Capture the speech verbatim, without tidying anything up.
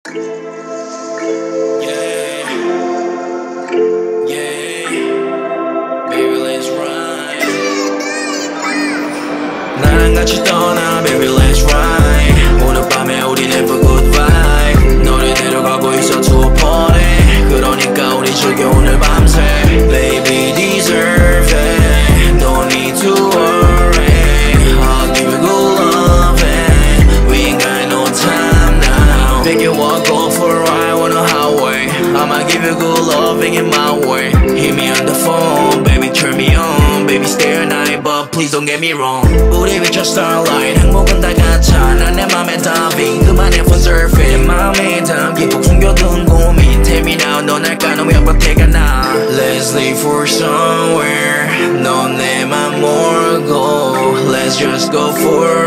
Yeah, yeah, baby let's ride. 나랑 같이 떠나 baby let's ride. 오늘 밤에 우린 have a good vibe. 너를 데려가고 있어 to a party. 그러니까 우리 즐겨 오늘 밤새. Baby deserve it. No need to worry. I'll give you good loving. We ain't got no time now. Pick you up, go for a ride on the highway. I'ma give you good loving in my way. Hit me on the phone, baby turn me on. Baby stay all night, but please don't get me wrong. 우리 비춰 starlight, 행복은 다 같아. 난 내 맘에 diving, 그만해 for surfing. 맘에 담긴 꼭 숨겨둔 고민. Tell me now, 넌 알까, 너 몇 번째가 나. Let's leave for somewhere. 넌 내 맘 몰고. Let's just go for